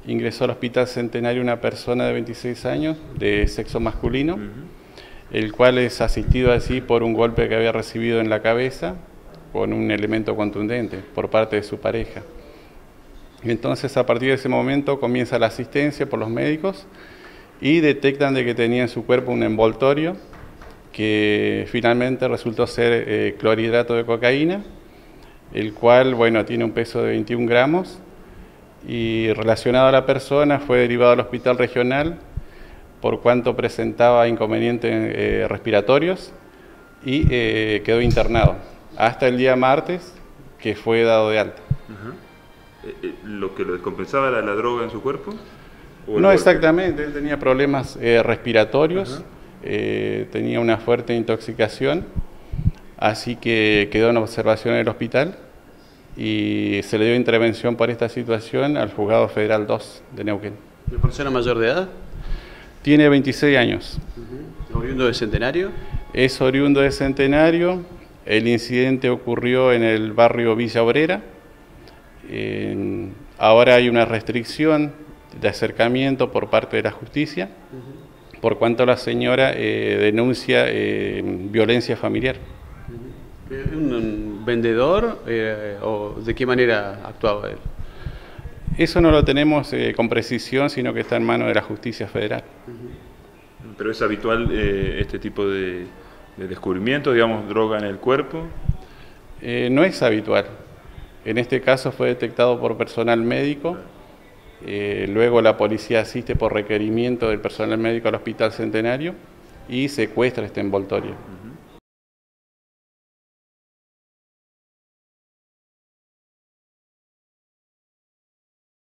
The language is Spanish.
ingresó al Hospital Centenario una persona de 26 años, de sexo masculino, el cual es asistido así por un golpe que había recibido en la cabeza con un elemento contundente por parte de su pareja. Entonces, a partir de ese momento comienza la asistencia por los médicos y detectan de que tenía en su cuerpo un envoltorio que finalmente resultó ser clorhidrato de cocaína, el cual, bueno, tiene un peso de 21 gramos y relacionado a la persona fue derivado al hospital regional por cuanto presentaba inconvenientes respiratorios y quedó internado hasta el día martes, que fue dado de alta. ¿Lo que lo descompensaba era la droga en su cuerpo? No exactamente, él tenía problemas respiratorios, tenía una fuerte intoxicación, así que quedó en observación en el hospital y se le dio intervención por esta situación al Juzgado Federal 2 de Neuquén. ¿Es persona mayor de edad? Tiene 26 años. ¿Oriundo de Centenario? Es oriundo de Centenario. El incidente ocurrió en el barrio Villa Obrera. Ahora hay una restricción de acercamiento por parte de la justicia, por cuanto la señora denuncia violencia familiar. ¿Es un vendedor o de qué manera actuaba él? Eso no lo tenemos con precisión, sino que está en manos de la justicia federal. ¿Pero es habitual este tipo de descubrimiento, digamos, droga en el cuerpo? No es habitual. En este caso fue detectado por personal médico. Luego la policía asiste por requerimiento del personal médico al Hospital Centenario y secuestra este envoltorio.